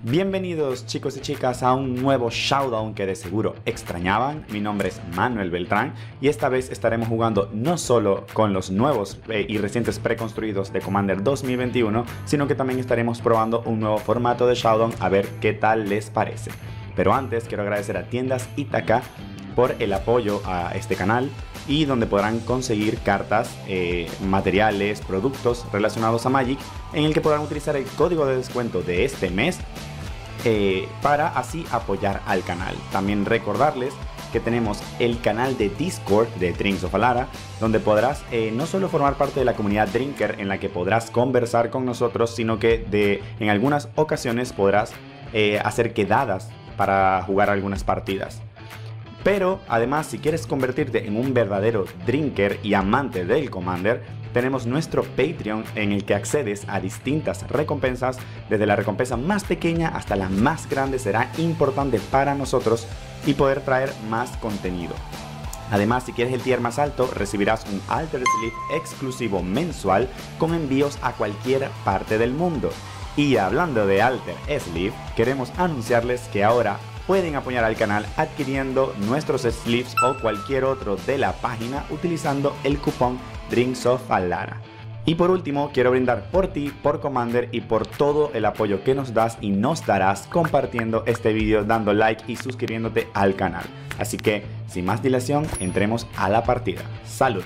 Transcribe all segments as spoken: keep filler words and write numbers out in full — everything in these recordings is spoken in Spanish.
Bienvenidos chicos y chicas a un nuevo Showdown que de seguro extrañaban. Mi nombre es Manuel Beltrán y esta vez estaremos jugando no solo con los nuevos eh, y recientes preconstruidos de Commander dos mil veintiuno, sino que también estaremos probando un nuevo formato de Showdown a ver qué tal les parece. Pero antes quiero agradecer a Tiendas Ítaca por el apoyo a este canal y donde podrán conseguir cartas, eh, materiales, productos relacionados a Magic, en el que podrán utilizar el código de descuento de este mes eh, para así apoyar al canal. También recordarles que tenemos el canal de Discord de Drinks of Alara, donde podrás eh, no solo formar parte de la comunidad Drinker, en la que podrás conversar con nosotros, sino que de, en algunas ocasiones podrás eh, hacer quedadas para jugar algunas partidas. Pero además, si quieres convertirte en un verdadero drinker y amante del Commander, tenemos nuestro Patreon, en el que accedes a distintas recompensas. Desde la recompensa más pequeña hasta la más grande será importante para nosotros y poder traer más contenido. Además, si quieres el tier más alto, recibirás un Alter Sleeve exclusivo mensual con envíos a cualquier parte del mundo. Y hablando de Alter Sleeve, queremos anunciarles que ahora pueden apoyar al canal adquiriendo nuestros sleeves o cualquier otro de la página utilizando el cupón Drinks of Alara. Y por último, quiero brindar por ti, por Commander y por todo el apoyo que nos das y nos darás compartiendo este vídeo, dando like y suscribiéndote al canal. Así que, sin más dilación, entremos a la partida. ¡Salud!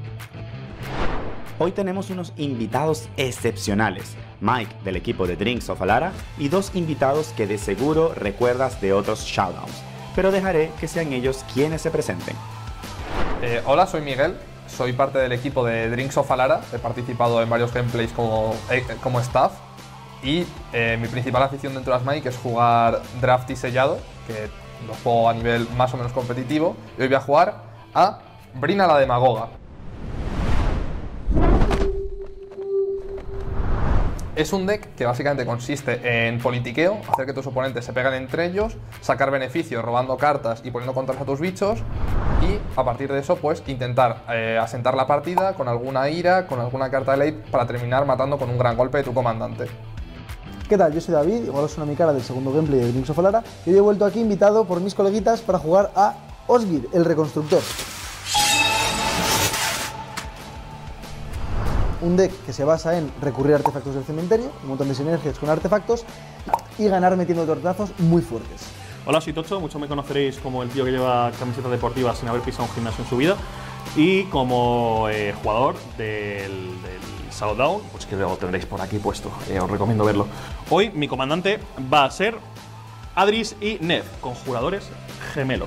Hoy tenemos unos invitados excepcionales, Mike del equipo de Drinks of Alara y dos invitados que de seguro recuerdas de otros Showdowns, pero dejaré que sean ellos quienes se presenten. Eh, hola, soy Miguel, soy parte del equipo de Drinks of Alara, he participado en varios gameplays como, eh, como staff y eh, mi principal afición dentro de las Magic es jugar draft y sellado, que lo juego a nivel más o menos competitivo, y hoy voy a jugar a Brina la Demagoga. Es un deck que básicamente consiste en politiqueo, hacer que tus oponentes se peguen entre ellos, sacar beneficios robando cartas y poniendo contras a tus bichos, y a partir de eso pues intentar eh, asentar la partida con alguna ira, con alguna carta de late para terminar matando con un gran golpe de tu comandante. ¿Qué tal? Yo soy David, igual os suena mi cara del segundo gameplay de Drinks of Alara, y hoy he vuelto aquí invitado por mis coleguitas para jugar a Osgir, el reconstructor. Un deck que se basa en recurrir a artefactos del cementerio, un montón de sinergias con artefactos y ganar metiendo tortazos muy fuertes. Hola, soy Tocho, muchos me conoceréis como el tío que lleva camisetas deportivas sin haber pisado un gimnasio en su vida, y como eh, jugador del, del Showdown, pues que luego tendréis por aquí puesto, eh, os recomiendo verlo. Hoy mi comandante va a ser Adris y Nev, conjuradores gemelos.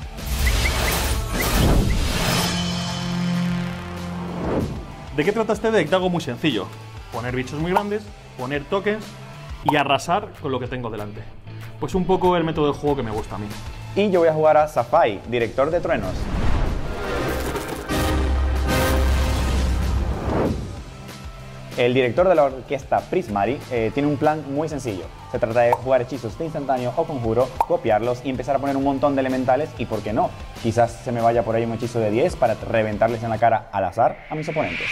¿De qué trata este deck? De algo muy sencillo: poner bichos muy grandes, poner tokens y arrasar con lo que tengo delante. Pues un poco el método de juego que me gusta a mí. Y yo voy a jugar a Safai, director de truenos. El director de la orquesta Prismari eh, tiene un plan muy sencillo. Se trata de jugar hechizos de instantáneo o conjuro, copiarlos y empezar a poner un montón de elementales, y por qué no, quizás se me vaya por ahí un hechizo de diez para reventarles en la cara al azar a mis oponentes.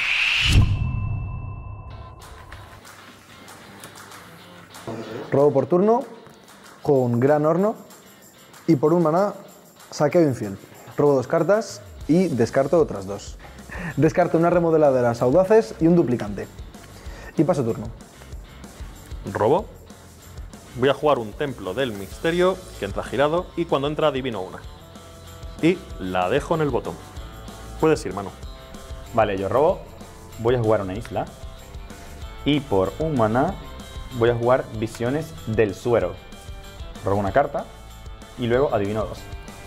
Robo por turno, juego un gran horno y por un maná saqueo infiel. Robo dos cartas y descarto otras dos. Descarto una remodeladora audaces y un duplicante. Y paso turno. Robo. Voy a jugar un templo del misterio que entra girado y cuando entra adivino una. Y la dejo en el botón. Puedes ir, Manu. Vale, yo robo, voy a jugar una isla y por un maná voy a jugar Visiones del Suero. Robo una carta y luego adivino dos.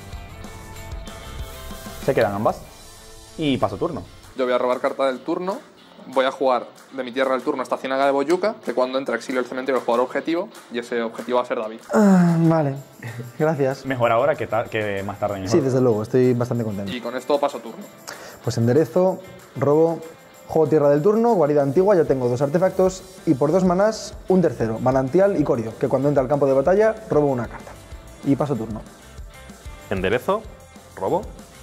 Se quedan ambas y paso turno. Yo voy a robar carta del turno, voy a jugar de mi tierra del turno esta Ciénaga de Boyuca, que cuando entra exilio el cementerio el jugador objetivo, y ese objetivo va a ser David. Ah, vale, gracias. Mejor ahora que, que más tarde mejor. Sí, desde luego, estoy bastante contento. Y con esto paso turno. Pues enderezo, robo, juego tierra del turno, guarida antigua, ya tengo dos artefactos y por dos manás un tercero, manantial y corio, que cuando entra al campo de batalla robo una carta. Y paso turno. Enderezo, robo.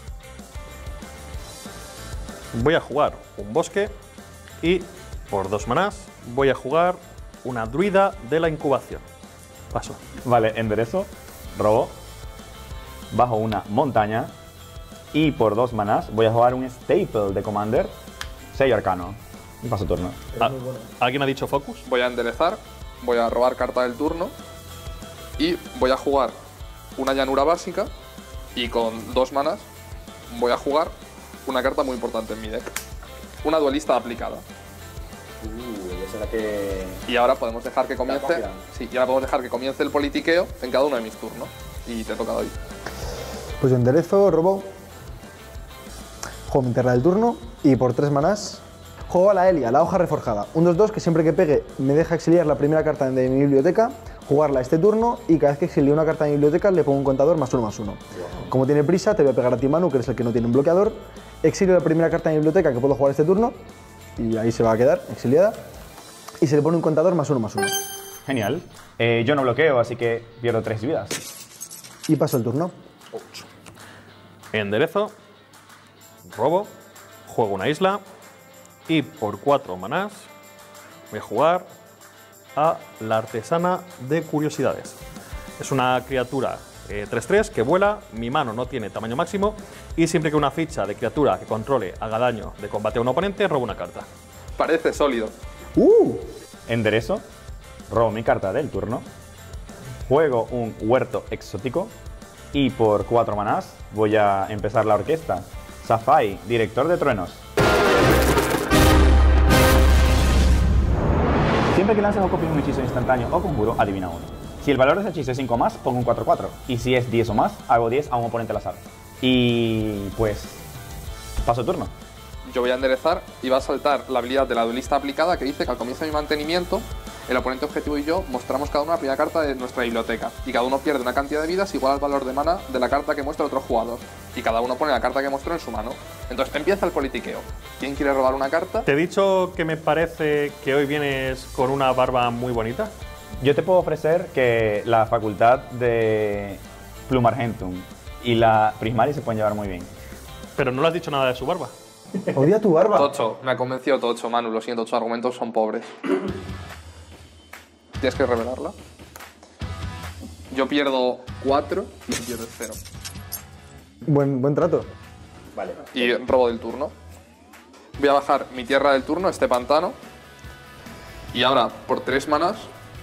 Voy a jugar un bosque y por dos manás voy a jugar una druida de la incubación. Paso. Vale, enderezo, robo, bajo una montaña y por dos manás voy a jugar un staple de Commander, sello arcano. Y paso turno. Ah, ¿Alguien ha dicho focus? Voy a enderezar, voy a robar carta del turno y voy a jugar una llanura básica y con dos manas voy a jugar una carta muy importante en mi deck. Una duelista aplicada. Uh, esa es la que... Y ahora podemos dejar que comience. Sí, y ahora podemos dejar que comience el politiqueo en cada uno de mis turnos. Y te toca hoy. Pues yo enderezo, robo, juego mi tierra del turno y por tres manás juego a la Elia, la hoja reforjada. Un dos dos que siempre que pegue me deja exiliar la primera carta de mi biblioteca, jugarla este turno y cada vez que exilie una carta de mi biblioteca le pongo un contador más uno más uno. Como tiene prisa, te voy a pegar a ti, Manu, que eres el que no tiene un bloqueador. Exilio la primera carta de mi biblioteca que puedo jugar este turno y ahí se va a quedar exiliada. Y se le pone un contador más uno más uno. Genial. Eh, yo no bloqueo, así que pierdo tres vidas. Y paso el turno. Enderezo, robo, juego una isla y por cuatro manás voy a jugar a la artesana de curiosidades. Es una criatura eh, tres tres que vuela, mi mano no tiene tamaño máximo y siempre que una ficha de criatura que controle haga daño de combate a un oponente, robo una carta. Parece sólido. ¡Uh! Enderezo, robo mi carta del turno, juego un huerto exótico y por cuatro manás voy a empezar la orquesta. Safai, director de truenos. Siempre que lances o copies un hechizo instantáneo o conjuro, adivina uno. Si el valor de ese hechizo es cinco más, pongo un cuatro cuatro. Y si es diez o más, hago diez a un oponente al azar. Y pues... paso turno. Yo voy a enderezar y va a saltar la habilidad de la duelista aplicada que dice que al comienzo de mi mantenimiento el oponente objetivo y yo mostramos cada uno la primera carta de nuestra biblioteca y cada uno pierde una cantidad de vidas igual al valor de mana de la carta que muestra el otro jugador y cada uno pone la carta que mostró en su mano. Entonces empieza el politiqueo. ¿Quién quiere robar una carta? Te he dicho que me parece que hoy vienes con una barba muy bonita. Yo te puedo ofrecer que la facultad de Plum Argentum y la Prismari se pueden llevar muy bien. Pero no le has dicho nada de su barba. Odia tu barba. Tocho, me ha convencido Tocho, Manu, lo siento, tus argumentos son pobres. Tienes que revelarla. Yo pierdo cuatro y tú pierdes cero. Buen, buen trato. Vale. Y robo del turno. Voy a bajar mi tierra del turno, este pantano. Y ahora, por tres manas,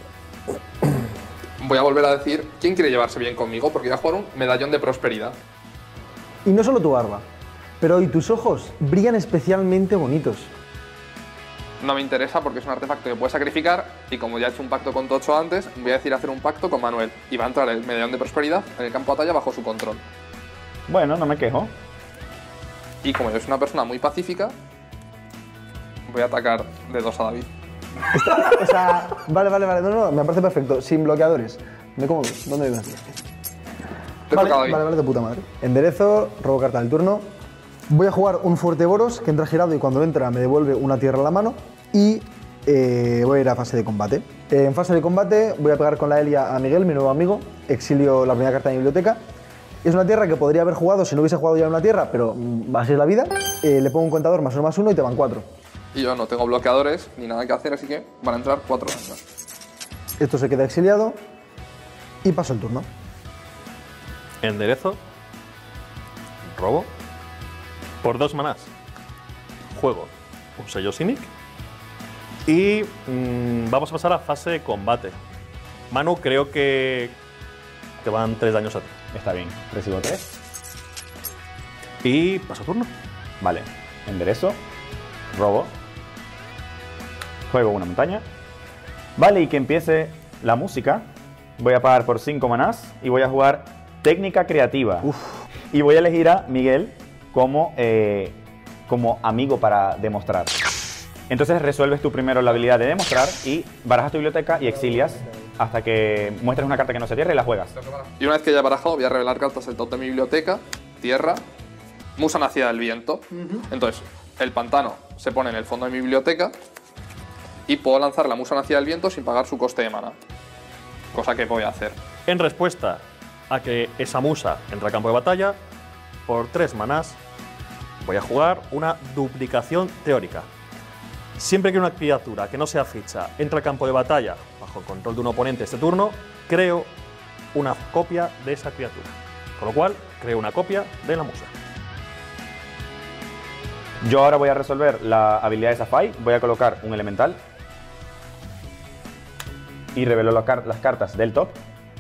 voy a volver a decir quién quiere llevarse bien conmigo, porque voy a jugar un medallón de prosperidad. Y no solo tu barba, pero hoy tus ojos brillan especialmente bonitos. No me interesa porque es un artefacto que puedes sacrificar y como ya he hecho un pacto con Tocho antes, voy a decir hacer un pacto con Manuel y va a entrar el medallón de prosperidad en el campo de batalla bajo su control. Bueno, no me quejo. Y como yo soy una persona muy pacífica, voy a atacar de dos a David. O sea, vale, vale, vale, no, no, me parece perfecto, sin bloqueadores. Me como, ¿dónde vives aquí? Te Vale, toca, David. vale, vale, de puta madre. Enderezo, robo carta del turno. Voy a jugar un Fuerte Boros que entra girado y cuando entra me devuelve una tierra a la mano. Y eh, voy a ir a fase de combate. Eh, en fase de combate voy a pegar con la Elia a Miguel, mi nuevo amigo. Exilio la primera carta de mi biblioteca. Es una tierra que podría haber jugado si no hubiese jugado ya una tierra, pero mm, así es la vida. Eh, le pongo un contador más uno más uno y te van cuatro. Y yo no tengo bloqueadores ni nada que hacer, así que van a entrar cuatro daños. Esto se queda exiliado y paso el turno. Enderezo, robo, por dos manás juego un sello Simic y mmm, vamos a pasar a fase de combate. Manu, creo que te van tres daños a ti. Está bien. Recibo tres. Y paso turno. Vale. Enderezo, robo, juego una montaña. Vale, y que empiece la música. Voy a pagar por cinco manás y voy a jugar técnica creativa. Uf. Y voy a elegir a Miguel como, eh, como amigo para demostrar. Entonces resuelves tú primero la habilidad de demostrar y barajas tu biblioteca y exilias hasta que muestres una carta que no se tierra y la juegas. Y una vez que haya barajado, voy a revelar cartas del top de mi biblioteca, tierra, musa nacida del viento. Entonces, el pantano se pone en el fondo de mi biblioteca y puedo lanzar la musa nacida del viento sin pagar su coste de mana. Cosa que voy a hacer. En respuesta a que esa musa entra al campo de batalla, por tres manás voy a jugar una duplicación teórica. Siempre que una criatura que no sea ficha entra al campo de batalla bajo el control de un oponente este turno, creo una copia de esa criatura. Con lo cual, creo una copia de la musa. Yo ahora voy a resolver la habilidad de Safai, voy a colocar un elemental y revelo la car las cartas del top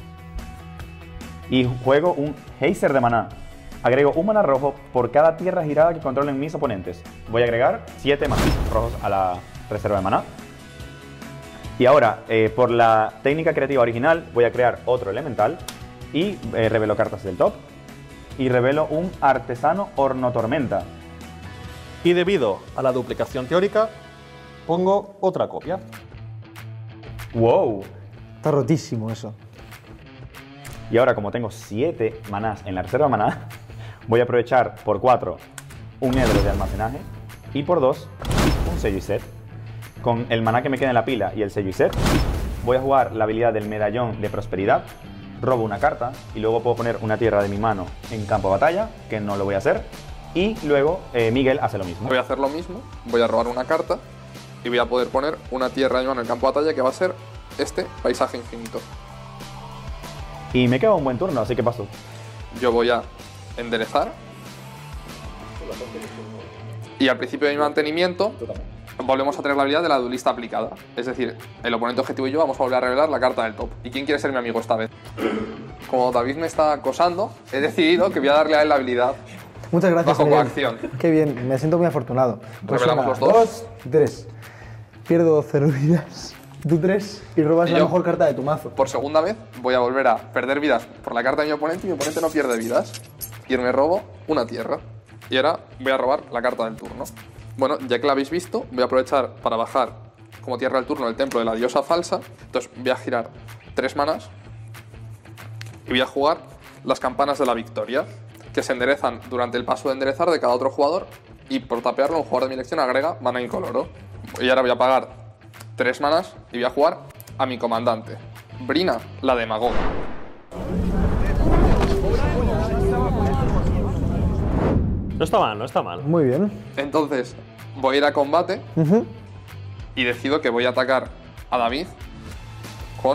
y juego un geyser de maná. Agrego un maná rojo por cada tierra girada que controlen mis oponentes. Voy a agregar siete maná rojos a la reserva de maná. Y ahora, eh, por la técnica creativa original, voy a crear otro elemental y eh, revelo cartas del top y revelo un artesano hornotormenta. Y debido a la duplicación teórica, pongo otra copia. ¡Wow! Está rotísimo eso. Y ahora, como tengo siete manás en la reserva de maná, voy a aprovechar por cuatro un hedro de almacenaje y por dos un sello y set. Con el maná que me queda en la pila y el sello y set, voy a jugar la habilidad del medallón de prosperidad, robo una carta y luego puedo poner una tierra de mi mano en campo de batalla, que no lo voy a hacer. Y luego eh, Miguel hace lo mismo. Voy a hacer lo mismo, voy a robar una carta y voy a poder poner una tierra de mi mano en el campo de batalla que va a ser este paisaje infinito. Y me queda un buen turno, así que paso. Yo voy a enderezar y al principio de mi mantenimiento volvemos a tener la habilidad de la duelista aplicada. Es decir, el oponente objetivo y yo vamos a volver a revelar la carta del top. ¿Y quién quiere ser mi amigo esta vez? Como David me está acosando, he decidido que voy a darle a él la habilidad. Muchas gracias, Bajo Miguel. coacción. Qué bien, me siento muy afortunado. Pues Revelamos una, los dos. dos, tres. Pierdo cero vidas. Tú tres y robas Y la yo, mejor carta de tu mazo. Por segunda vez voy a volver a perder vidas por la carta de mi oponente y mi oponente no pierde vidas. Y me robo una tierra. Y ahora voy a robar la carta del turno. Bueno, ya que la habéis visto, voy a aprovechar para bajar como tierra del turno el templo de la diosa falsa. Entonces voy a girar tres manas y voy a jugar las campanas de la victoria, que se enderezan durante el paso de enderezar de cada otro jugador y por tapearlo un jugador de mi elección agrega mana incoloro. Y ahora voy a pagar tres manas y voy a jugar a mi comandante, Brina, la demagoga. No está mal, no está mal. Muy bien. Entonces voy a ir a combate Ujú. y decido que voy a atacar a David con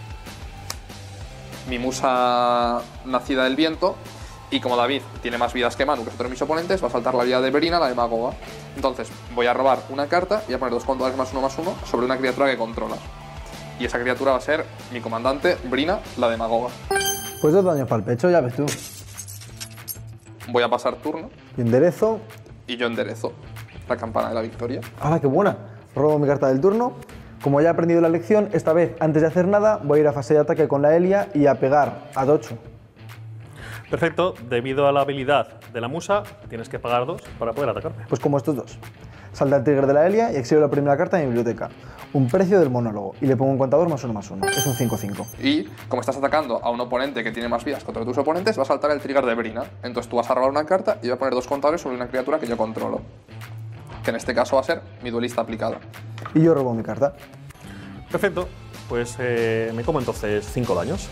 mi musa nacida del viento. Y como David tiene más vidas que Manu, que es otro de mis oponentes, va a saltar la vida de Brina, la demagoga. Entonces voy a robar una carta y voy a poner dos contadores más uno más uno sobre una criatura que controlas. Y esa criatura va a ser mi comandante, Brina, la demagoga. Pues dos daños para el pecho, ya ves tú. Voy a pasar turno Y enderezo. y yo enderezo la campana de la victoria. ¡Hala, qué buena! Robo mi carta del turno. Como ya he aprendido la lección, esta vez, antes de hacer nada, voy a ir a fase de ataque con la Elia y a pegar a ocho. Perfecto, debido a la habilidad de la musa, tienes que pagar dos para poder atacarme. Pues como estos dos. Salta el trigger de la Elia y exhibo la primera carta de mi biblioteca. Un precio del monólogo. Y le pongo un contador más uno más uno. Es un cinco cinco. Y como estás atacando a un oponente que tiene más vidas que otro de tus oponentes, va a saltar el trigger de Brina. Entonces tú vas a robar una carta y voy a poner dos contadores sobre una criatura que yo controlo. Que en este caso va a ser mi duelista aplicada. Y yo robo mi carta. Perfecto, pues eh, me como entonces cinco daños.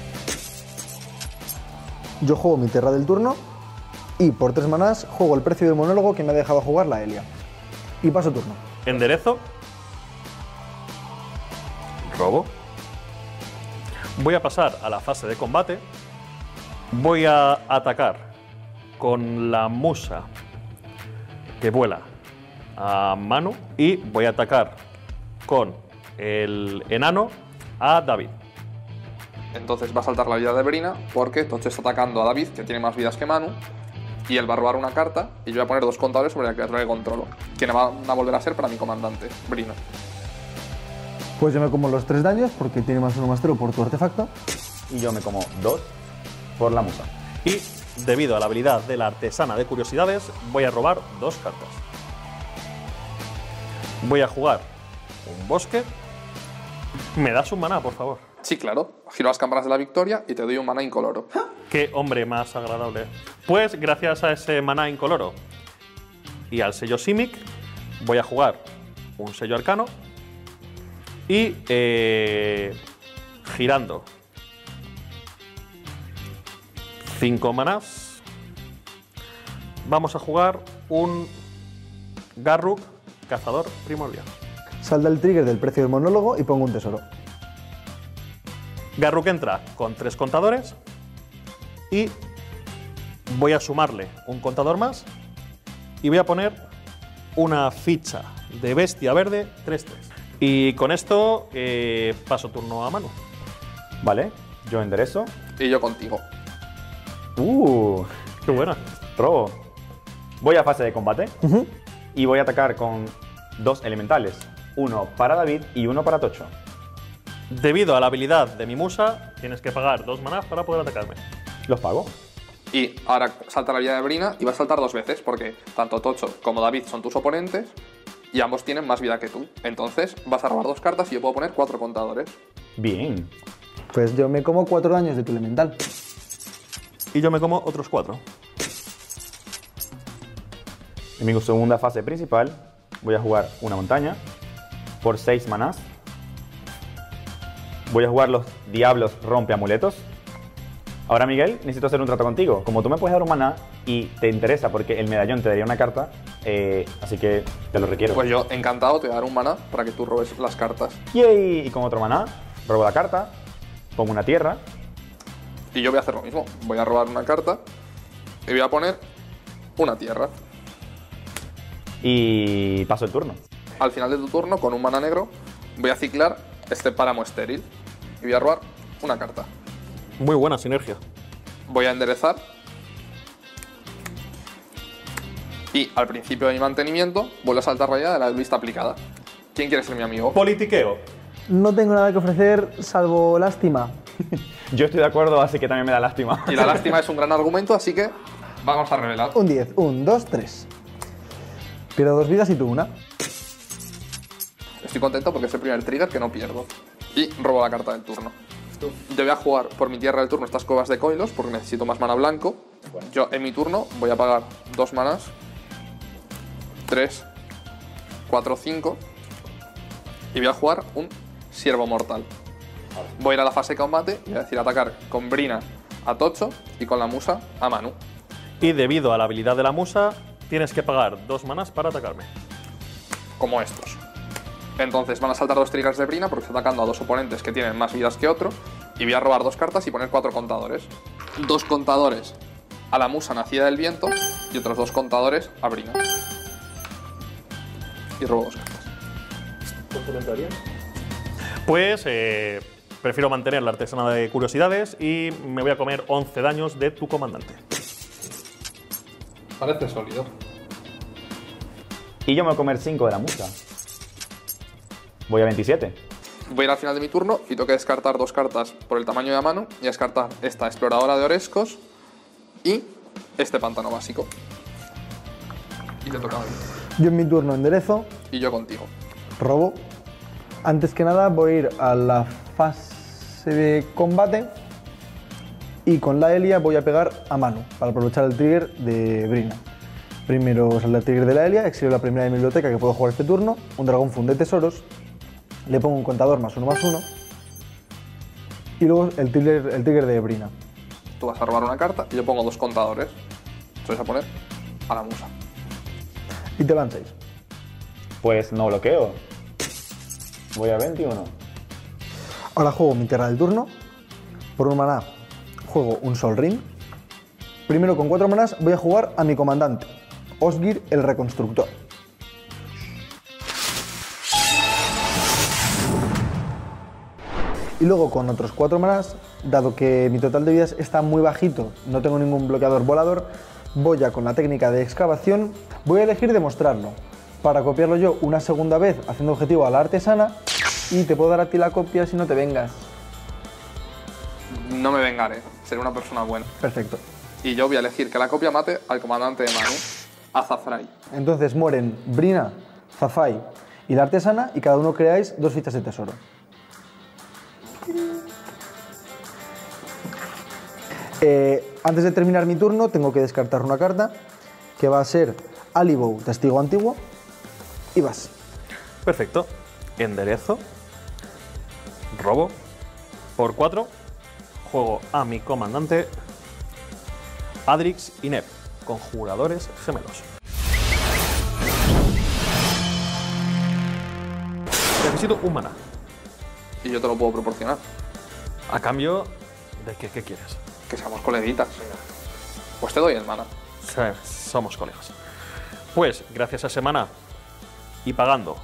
Yo juego mi tierra del turno y por tres manás juego el precio del monólogo que me ha dejado jugar la Elia. Y paso turno. Enderezo. Robo. Voy a pasar a la fase de combate. Voy a atacar con la musa que vuela a Manu y voy a atacar con el enano a David. Entonces va a saltar la vida de Brina porque Toche está atacando a David, que tiene más vidas que Manu, y él va a robar una carta y yo voy a poner dos contadores sobre la criatura que controlo, que van a volver a ser para mi comandante, Brina. Pues yo me como los tres daños porque tiene más uno más cero por tu artefacto. Y yo me como dos por la musa. Y debido a la habilidad de la artesana de curiosidades, voy a robar dos cartas. Voy a jugar un bosque. ¿Me das un maná, por favor? Sí, claro. Giro las campanas de la victoria y te doy un maná incoloro. Qué hombre más agradable. Pues gracias a ese maná incoloro y al sello Simic, voy a jugar un sello arcano y eh, girando cinco manás, vamos a jugar un Garruk cazador primordial. Salta el trigger del precio del monólogo y pongo un tesoro. Garruk entra con tres contadores y voy a sumarle un contador más y voy a poner una ficha de bestia verde tres tres. Y con esto eh, paso turno a Manu. Vale, yo enderezo. Y yo contigo. Uh, Qué buena. robo. Voy a fase de combate Ujú. y voy a atacar con dos elementales. Uno para David y uno para Tocho. Debido a la habilidad de mi musa, tienes que pagar dos manás para poder atacarme. Los pago. Y ahora salta la vida de Brina y va a saltar dos veces porque tanto Tocho como David son tus oponentes y ambos tienen más vida que tú. Entonces vas a robar dos cartas y yo puedo poner cuatro contadores. Bien. Pues yo me como cuatro daños de tu elemental. Y yo me como otros cuatro. En mi segunda fase principal voy a jugar una montaña por seis manás. Voy a jugar los Diablos Rompe Amuletos. Ahora, Miguel, necesito hacer un trato contigo. Como tú me puedes dar un maná y te interesa porque el medallón te daría una carta, eh, así que te lo requiero. Pues yo, encantado, te voy a dar un maná para que tú robes las cartas. ¡Yay! Y con otro maná, robo la carta, pongo una tierra. Y yo voy a hacer lo mismo. Voy a robar una carta y voy a poner una tierra. Y paso el turno. Al final de tu turno, con un maná negro, voy a ciclar este páramo estéril y voy a robar una carta. Muy buena sinergia. Voy a enderezar y al principio de mi mantenimiento vuelvo a saltar rayada de la vista aplicada. ¿Quién quiere ser mi amigo? Politiqueo. No tengo nada que ofrecer salvo lástima. Yo estoy de acuerdo, así que también me da lástima. Y la lástima es un gran argumento, así que vamos a revelar. Un diez. Un, dos, tres. Pierdo dos vidas y tú una. Estoy contento porque es el primer trigger que no pierdo. Y robo la carta del turno. Yo voy a jugar por mi tierra del turno estas cuevas de Coilos porque necesito más mana blanco. Yo en mi turno voy a pagar dos manas. tres, cuatro, cinco. Y voy a jugar un Siervo Mortal. Voy a ir a la fase de combate y voy a decir atacar con Brina a Tocho y con la musa a Manu. Y debido a la habilidad de la musa, tienes que pagar dos manás para atacarme. Como estos. Entonces van a saltar dos triggers de Brina porque está atacando a dos oponentes que tienen más vidas que otro. Y voy a robar dos cartas y poner cuatro contadores. Dos contadores a la musa nacida del viento y otros dos contadores a Brina. Y robo dos cartas. Pues eh, prefiero mantener la artesana de curiosidades y me voy a comer once daños de tu comandante. Parece sólido. Y yo me voy a comer cinco de la musa. Voy a veintisiete. Voy a ir al final de mi turno y tengo que descartar dos cartas por el tamaño de la mano y descartar esta exploradora de Orescos y este pantano básico. Y te toca a mí. Yo en mi turno enderezo, Y yo contigo. robo. Antes que nada voy a ir a la fase de combate y con la Elia voy a pegar a Manu para aprovechar el trigger de Brina. Primero sale el trigger de la Elia, exilio la primera de mi biblioteca que puedo jugar este turno, un dragón fund de tesoros, le pongo un contador más uno más uno y luego el trigger, el trigger de Brina. Tú vas a robar una carta y yo pongo dos contadores. Entonces a poner a la musa. Y te van seis. Pues no bloqueo. Voy a veintiuno. Ahora juego mi tierra del turno. Por un maná juego un Sol Ring. Primero con cuatro manás voy a jugar a mi comandante, Osgir el Reconstructor. Y luego con otros cuatro manás, dado que mi total de vidas está muy bajito, no tengo ningún bloqueador volador, voy a con la técnica de excavación, voy a elegir demostrarlo, para copiarlo yo una segunda vez haciendo objetivo a la artesana y te puedo dar a ti la copia si no te vengas. No me vengaré, seré una persona buena. Perfecto. Y yo voy a elegir que la copia mate al comandante de Manu, Azafrai. Entonces mueren Brina, Zafai y la artesana y cada uno creáis dos fichas de tesoro. Eh, antes de terminar mi turno tengo que descartar una carta que va a ser Alibou, Testigo Antiguo, y vas. Perfecto. Enderezo. Robo. Por cuatro. Juego a mi comandante Adrix y Neb, conjuradores gemelos. Necesito un maná. Y yo te lo puedo proporcionar. ¿A cambio de qué, qué quieres? Que seamos coleguitas. Pues te doy el mana. Sí, somos colegas. Pues, gracias a ese maná y pagando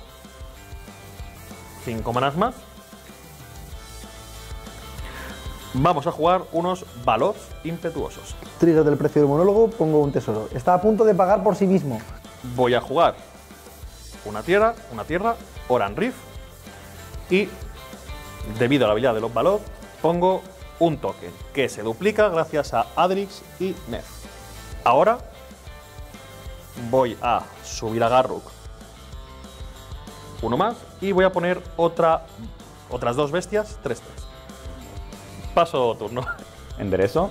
cinco manas más, vamos a jugar unos Baloths impetuosos. Trigger del precio del monólogo, pongo un tesoro. Está a punto de pagar por sí mismo. Voy a jugar una tierra, una tierra, Oran Rift, y debido a la habilidad de los Baloths, pongo un token que se duplica gracias a Adrix y Nef. Ahora voy a subir a Garruk uno más y voy a poner otra, otras dos bestias, tres tres. Paso turno. Enderezo.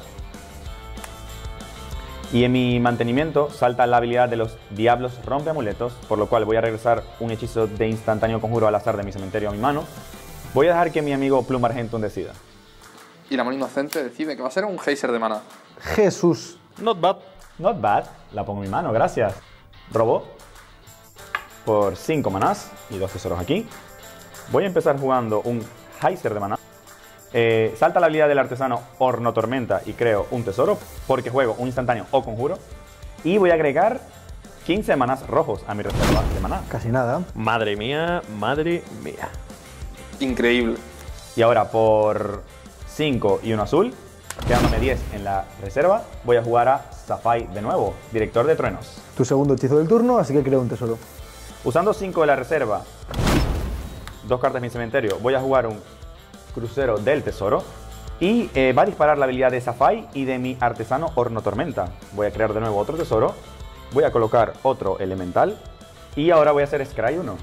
Y en mi mantenimiento salta la habilidad de los Diablos Rompe Amuletos, por lo cual voy a regresar un hechizo de instantáneo conjuro al azar de mi cementerio a mi mano. Voy a dejar que mi amigo Plum Argentum decida. Y la mano inocente decide que va a ser un geyser de mana. Jesús. Not bad. Not bad. La pongo en mi mano, gracias. Robo. Por cinco manás y dos tesoros aquí. Voy a empezar jugando un geyser de maná. Eh, salta la habilidad del artesano Horno Tormenta y creo un tesoro porque juego un instantáneo o conjuro. Y voy a agregar quince manás rojos a mi reserva de maná. Casi nada. Madre mía, madre mía. Increíble. Y ahora por cinco y uno azul, quedándome diez en la reserva, voy a jugar a Safai de nuevo, Director de Truenos. Tu segundo hechizo del turno, así que creo un tesoro. Usando cinco de la reserva, dos cartas de mi cementerio, voy a jugar un Crucero del Tesoro. Y eh, va a disparar la habilidad de Safai y de mi artesano Horno Tormenta. Voy a crear de nuevo otro tesoro. Voy a colocar otro elemental. Y ahora voy a hacer Scry uno.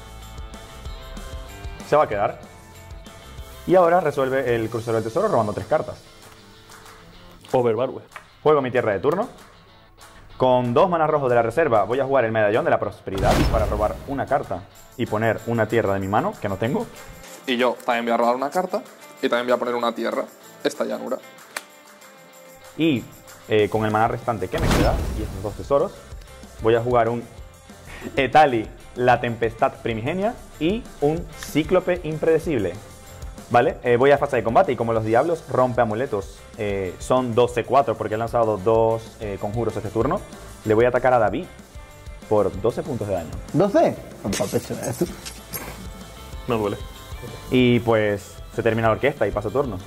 Se va a quedar. Y ahora resuelve el Crucero del Tesoro robando tres cartas. Overbarwe. Juego mi tierra de turno. Con dos manas rojos de la reserva voy a jugar el Medallón de la Prosperidad para robar una carta y poner una tierra de mi mano, que no tengo. Y yo también voy a robar una carta y también voy a poner una tierra, esta llanura. Y eh, con el maná restante que me queda, y estos dos tesoros, voy a jugar un Etali, la Tempestad Primigenia, y un Cíclope Impredecible. ¿Vale? Eh, voy a fase de combate y como los Diablos Rompe Amuletos eh, son doce cuatro porque he lanzado dos eh, conjuros este turno, le voy a atacar a David por doce puntos de daño. ¿doce? Con pal pecho, ¿eh? No duele. Y pues se termina la orquesta y paso turno.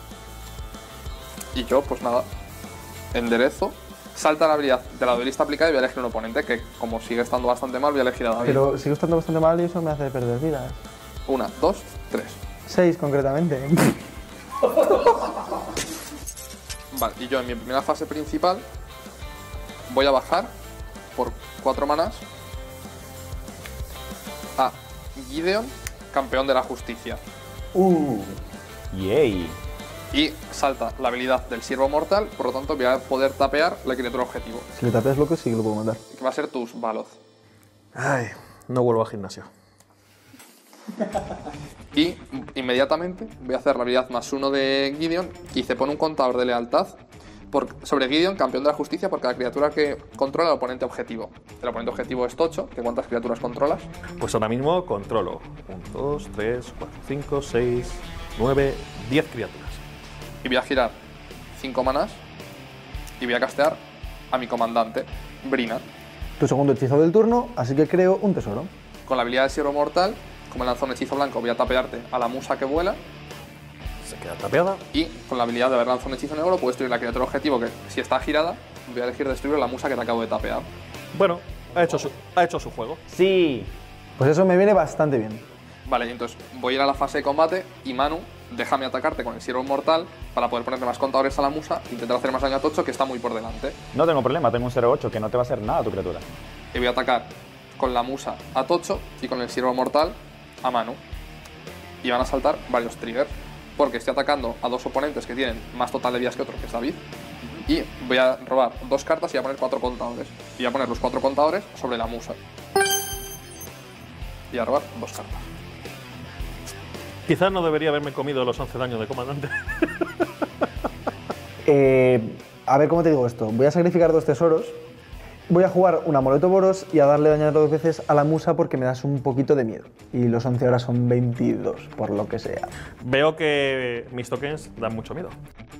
Y yo, pues nada, enderezo. Salta la habilidad de la duelista aplicada y voy a elegir un oponente que, como sigue estando bastante mal, voy a elegir a David. Pero sigo estando bastante mal y eso me hace perder vidas. Una, dos, tres. Seis concretamente. Vale, y yo en mi primera fase principal voy a bajar por cuatro manás a Gideon, campeón de la justicia. Uh. Yay. Y salta la habilidad del siervo mortal, por lo tanto voy a poder tapear la criatura objetivo, Si le tapeas loco, sí que lo puedo matar. que va a ser tus Baloths. Ay, no vuelvo al gimnasio. Y inmediatamente voy a hacer la habilidad más uno de Gideon y se pone un contador de lealtad por, sobre Gideon, campeón de la justicia, por cada criatura que controla el oponente objetivo. El oponente objetivo es Tocho, que ¿cuántas criaturas controlas? Pues ahora mismo controlo uno, dos, tres, cuatro, cinco, seis, nueve, diez criaturas. Y voy a girar cinco manás y voy a castear a mi comandante, Brina. Tu segundo hechizo del turno, así que creo un tesoro. Con la habilidad de siervo mortal, como lanza un hechizo blanco, voy a tapearte a la musa que vuela. Se queda tapeada. Y con la habilidad de haber lanzado un hechizo negro, puedo destruir la criatura objetivo que, si está girada, voy a elegir destruir la musa que te acabo de tapear. Bueno, ha hecho su, ha hecho su juego. Sí. Pues eso me viene bastante bien. Vale, y entonces voy a ir a la fase de combate y Manu, déjame atacarte con el siervo mortal para poder ponerle más contadores a la musa e intentar hacer más daño a Tocho, que está muy por delante. No tengo problema, tengo un cero ocho que no te va a hacer nada a tu criatura. Y voy a atacar con la musa a Tocho y con el siervo mortal a Manu. Y van a saltar varios triggers, porque estoy atacando a dos oponentes que tienen más total de vías que otro, que es David. Y voy a robar dos cartas y voy a poner cuatro contadores. Y voy a poner los cuatro contadores sobre la musa. Y voy a robar dos cartas. Quizás no debería haberme comido los once daños de comandante. Eh, a ver cómo te digo esto. Voy a sacrificar dos tesoros Voy a jugar un amuleto Boros y a darle daño dos veces a la musa porque me das un poquito de miedo. Y los once ahora son veintidós, por lo que sea. Veo que mis tokens dan mucho miedo.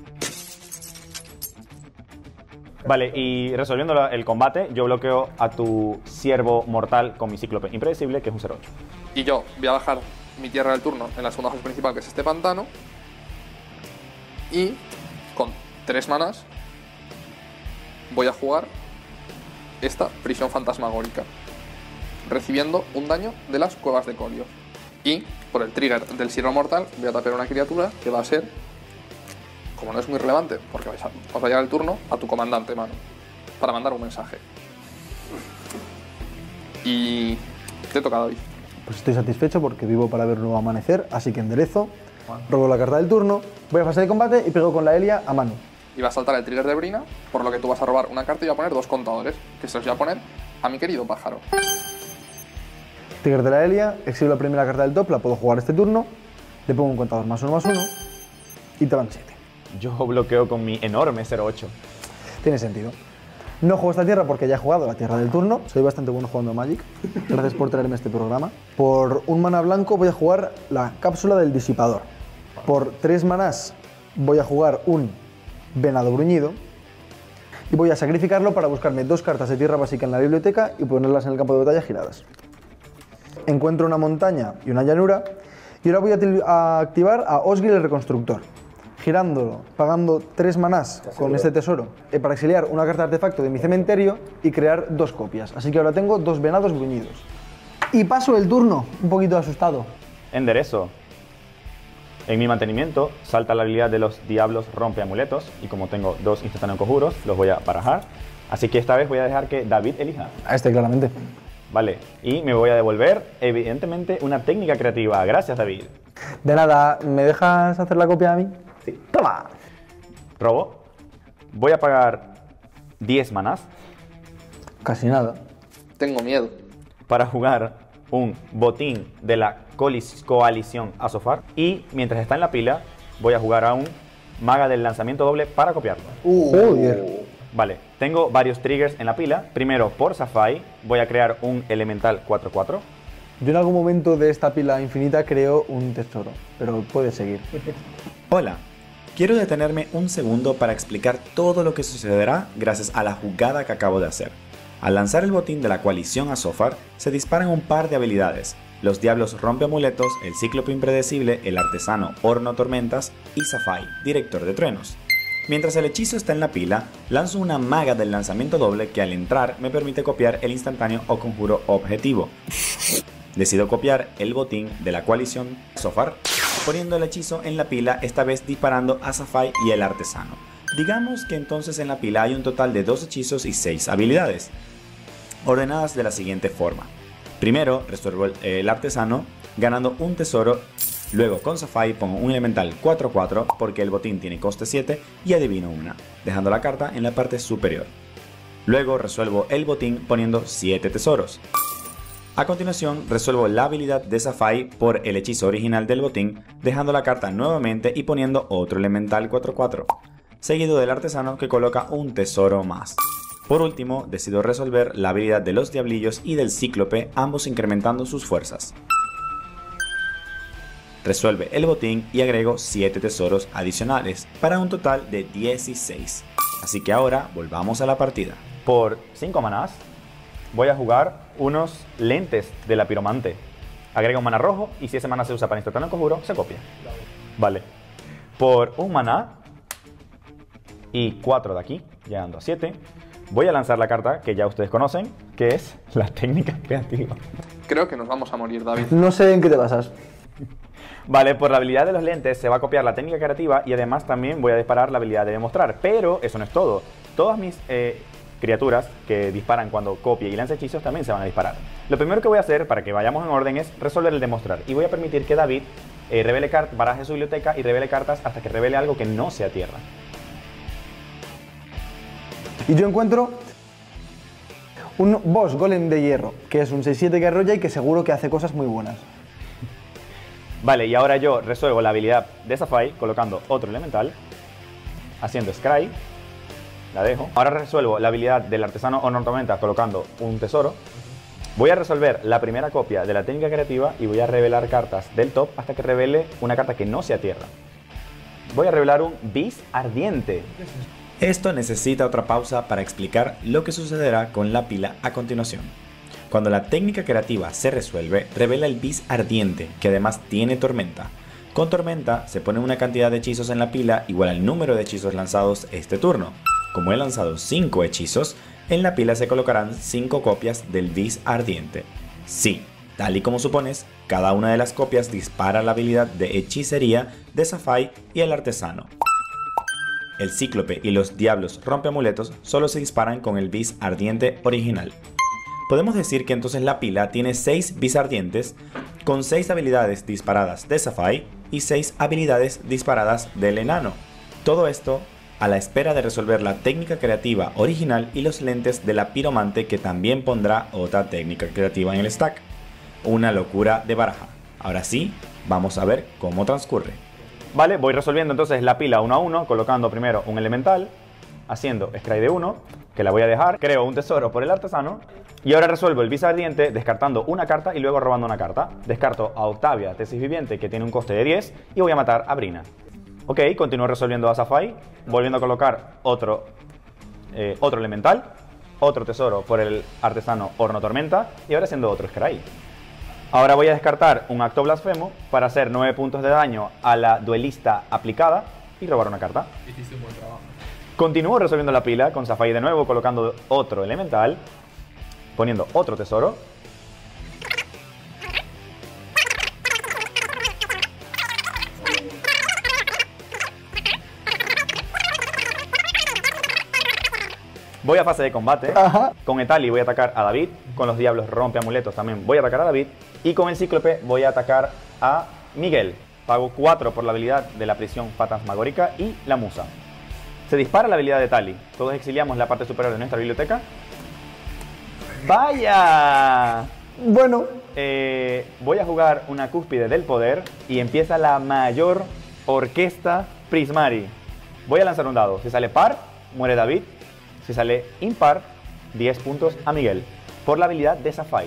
Vale, y resolviendo la- el combate, yo bloqueo a tu siervo mortal con mi cíclope impredecible, que es un cero ocho. Y yo voy a bajar mi tierra del turno en la segunda fase principal, que es este pantano. Y con tres manas voy a jugar esta prisión fantasmagórica, recibiendo un daño de las cuevas de Colios. Y por el trigger del siervo mortal voy a tapear una criatura que va a ser, como no es muy relevante, porque vais a, os va a llegar el turno, a tu comandante, mano, para mandar un mensaje. Y te toca, David. Pues estoy satisfecho porque vivo para ver un nuevo amanecer, así que enderezo, robo la carta del turno, voy a fase de combate y pego con la Elia a mano. Y va a saltar el trigger de Brina, por lo que tú vas a robar una carta y voy a poner dos contadores, que se los voy a poner a mi querido pájaro. Trigger de la Elia, exilio la primera carta del top, la puedo jugar este turno, le pongo un contador más uno más uno y te van siete. Yo bloqueo con mi enorme cero ocho. Tiene sentido. No juego esta tierra porque ya he jugado la tierra del turno, soy bastante bueno jugando a Magic. Gracias por traerme este programa. Por un mana blanco voy a jugar la cápsula del disipador. Por tres manás voy a jugar un venado bruñido y voy a sacrificarlo para buscarme dos cartas de tierra básica en la biblioteca y ponerlas en el campo de batalla giradas. Encuentro una montaña y una llanura y ahora voy a, til- a activar a Osgil el Reconstructor, girándolo, pagando tres manás con este tesoro eh, para exiliar una carta de artefacto de mi cementerio y crear dos copias. Así que ahora tengo dos venados bruñidos. Y paso el turno, un poquito asustado. Enderezo. En mi mantenimiento salta la habilidad de los diablos rompe amuletos y como tengo dos instantáneos conjuros, los voy a barajar. Así que esta vez voy a dejar que David elija. A este claramente. Vale, y me voy a devolver, evidentemente, una técnica creativa. Gracias, David. De nada, ¿me dejas hacer la copia a mí? Sí. ¡Toma! Robo. Voy a pagar diez manás Casi nada. Tengo miedo. para jugar un botín de la colis- coalición Azofar. Y mientras está en la pila, voy a jugar a un maga del lanzamiento doble para copiarlo. Joder. Vale, tengo varios triggers en la pila. Primero, por Safai, voy a crear un elemental cuatro cuatro. Yo en algún momento de esta pila infinita creo un tesoro, pero puedes seguir. Hola, quiero detenerme un segundo para explicar todo lo que sucederá gracias a la jugada que acabo de hacer. Al lanzar el botín de la coalición Azofar, se disparan un par de habilidades: los diablos rompe amuletos, el cíclope impredecible, el artesano horno tormentas y Safai, director de truenos. Mientras el hechizo está en la pila, lanzo una maga del lanzamiento doble que al entrar me permite copiar el instantáneo o conjuro objetivo. Decido copiar el botín de la coalición Azofar, poniendo el hechizo en la pila, esta vez disparando a Safai y el artesano. Digamos que entonces en la pila hay un total de dos hechizos y seis habilidades, ordenadas de la siguiente forma. Primero resuelvo el, el artesano ganando un tesoro, luego con Safai pongo un elemental cuatro cuatro porque el botín tiene coste siete y adivino una, dejando la carta en la parte superior. Luego resuelvo el botín poniendo siete tesoros. A continuación resuelvo la habilidad de Safai por el hechizo original del botín, dejando la carta nuevamente y poniendo otro elemental cuatro cuatro, seguido del artesano que coloca un tesoro más. Por último, decido resolver la habilidad de los diablillos y del cíclope, ambos incrementando sus fuerzas. Resuelve el botín y agrego siete tesoros adicionales, para un total de dieciséis. Así que ahora volvamos a la partida. Por cinco manás, voy a jugar unos lentes de la piromante. Agrego un maná rojo y si ese maná se usa para instantáneo conjuro, se copia. Vale. Por un maná y cuatro de aquí, llegando a siete, voy a lanzar la carta que ya ustedes conocen, que es la técnica creativa. Creo que nos vamos a morir, David. No sé en qué te basas. Vale, por la habilidad de los lentes se va a copiar la técnica creativa y además también voy a disparar la habilidad de demostrar. Pero eso no es todo. Todas mis eh, criaturas que disparan cuando copie y lance hechizos también se van a disparar. Lo primero que voy a hacer para que vayamos en orden es resolver el demostrar. Y voy a permitir que David eh, revele cartas, baraje su biblioteca y revele cartas hasta que revele algo que no sea tierra. Y yo encuentro un boss golem de hierro, que es un seis siete que arrolla y que seguro que hace cosas muy buenas. Vale, y ahora yo resuelvo la habilidad de Safai colocando otro elemental, haciendo Scry la dejo. Ahora resuelvo la habilidad del artesano Horno Tormenta colocando un tesoro. Voy a resolver la primera copia de la técnica creativa y voy a revelar cartas del top hasta que revele una carta que no sea tierra. Voy a revelar un bis ardiente. Esto necesita otra pausa para explicar lo que sucederá con la pila a continuación. Cuando la técnica creativa se resuelve, revela el bis ardiente, que además tiene tormenta. Con tormenta se pone una cantidad de hechizos en la pila igual al número de hechizos lanzados este turno. Como he lanzado cinco hechizos, en la pila se colocarán cinco copias del bis ardiente. Sí, tal y como supones, cada una de las copias dispara la habilidad de hechicería de Safai y el artesano. El cíclope y los diablos rompeamuletos solo se disparan con el bis ardiente original. Podemos decir que entonces la pila tiene seis bis ardientes con seis habilidades disparadas de Safai y seis habilidades disparadas del enano. Todo esto a la espera de resolver la técnica creativa original y los lentes de la piromante, que también pondrá otra técnica creativa en el stack. Una locura de baraja. Ahora sí, vamos a ver cómo transcurre. Vale, voy resolviendo entonces la pila uno a uno, colocando primero un elemental, haciendo scry de uno, que la voy a dejar, creo un tesoro por el artesano, y ahora resuelvo el bis ardiente descartando una carta y luego robando una carta. Descarto a Octavia, Tesis Viviente, que tiene un coste de diez, y voy a matar a Brina. Ok, continúo resolviendo a Safai, volviendo a colocar otro, eh, otro elemental, otro tesoro por el artesano Horno Tormenta, y ahora haciendo otro scry. Ahora voy a descartar un acto blasfemo para hacer nueve puntos de daño a la duelista aplicada y robar una carta. Hiciste un buen trabajo. Continúo resolviendo la pila con Safai de nuevo, colocando otro elemental, poniendo otro tesoro. Voy a fase de combate. Ajá. Con Etali voy a atacar a David. Con los diablos rompeamuletos también voy a atacar a David. Y con el cíclope voy a atacar a Miguel. Pago cuatro por la habilidad de la prisión fantasmagórica y la musa. Se dispara la habilidad de Tali. Todos exiliamos la parte superior de nuestra biblioteca. ¡Vaya! Bueno, Eh, voy a jugar una cúspide del poder y empieza la mayor orquesta Prismari. Voy a lanzar un dado. Si sale par, muere David. Si sale impar, diez puntos a Miguel. Por la habilidad de Safai.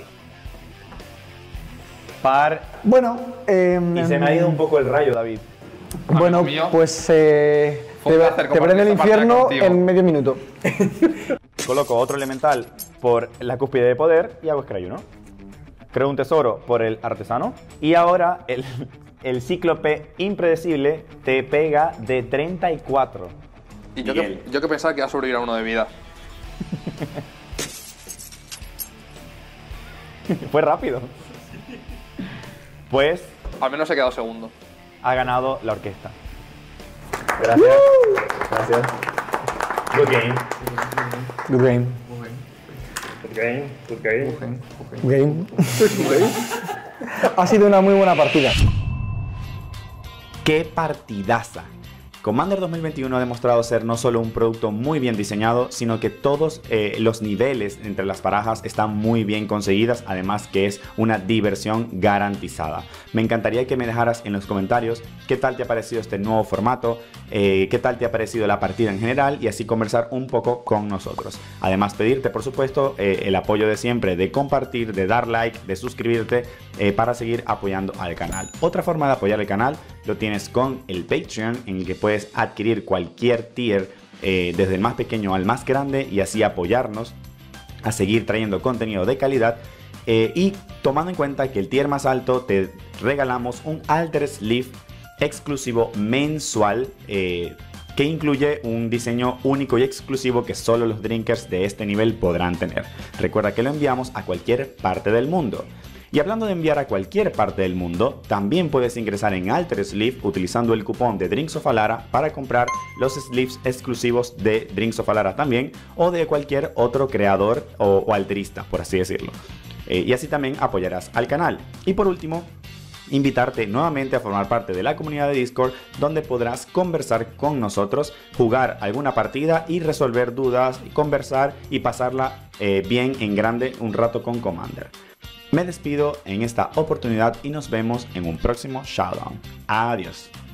Par. bueno. eh, Y se me ha ido un poco el rayo, David. Bueno, Amigo mío. pues eh, Fue te, un placer te veré en el compartir esta partida infierno contigo. en medio minuto. Coloco otro elemental por la cúspide de poder y hago scry uno. Creo un tesoro por el artesano. Y ahora el, el cíclope impredecible te pega de treinta y cuatro. Y yo que, Miguel. yo que pensaba que iba a sobrevivir a uno de vida. Fue rápido. Pues Al menos he quedado segundo. ha ganado la orquesta. Gracias. Gracias. Good game. Good game. Good game. Good game. Game. Ha sido una muy buena partida. ¡Qué partidaza! Commander dos mil veintiuno ha demostrado ser no solo un producto muy bien diseñado, sino que todos eh, los niveles entre las barajas están muy bien conseguidas, además que es una diversión garantizada. Me encantaría que me dejaras en los comentarios qué tal te ha parecido este nuevo formato, eh, qué tal te ha parecido la partida en general y así conversar un poco con nosotros. Además pedirte por supuesto eh, el apoyo de siempre, de compartir, de dar like, de suscribirte eh, para seguir apoyando al canal. Otra forma de apoyar el canal lo tienes con el Patreon, en el que puedes adquirir cualquier tier eh, desde el más pequeño al más grande y así apoyarnos a seguir trayendo contenido de calidad. Eh, y tomando en cuenta que el tier más alto te regalamos un Alter Sleeve exclusivo mensual eh, que incluye un diseño único y exclusivo que solo los drinkers de este nivel podrán tener. Recuerda que lo enviamos a cualquier parte del mundo. Y hablando de enviar a cualquier parte del mundo, también puedes ingresar en Alter Sleeve utilizando el cupón de Drinks of Alara para comprar los sleeves exclusivos de Drinks of Alara también, o de cualquier otro creador o, o alterista, por así decirlo. Eh, y así también apoyarás al canal. Y por último, invitarte nuevamente a formar parte de la comunidad de Discord, donde podrás conversar con nosotros, jugar alguna partida y resolver dudas, conversar y pasarla eh, bien en grande un rato con Commander. Me despido en esta oportunidad y nos vemos en un próximo Showdown. Adiós.